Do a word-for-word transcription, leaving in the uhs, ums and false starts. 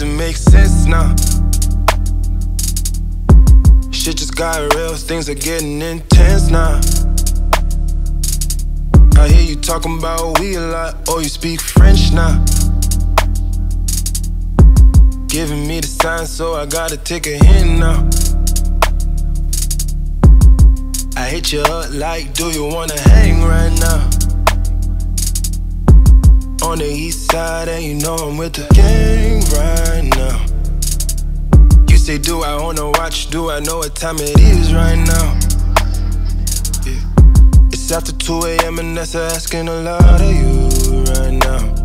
it make sense now? Shit just got real, things are getting intense now. I hear you talking about we a lot, oh you speak French now. Giving me the sign, so I gotta take a hint now. I hit you up like, do you wanna hang right now? On the east side, and you know I'm with the gang right now. You say, do I own a watch? Do I know what time it is right now? Yeah. It's after two A M and that's asking a lot of you right now.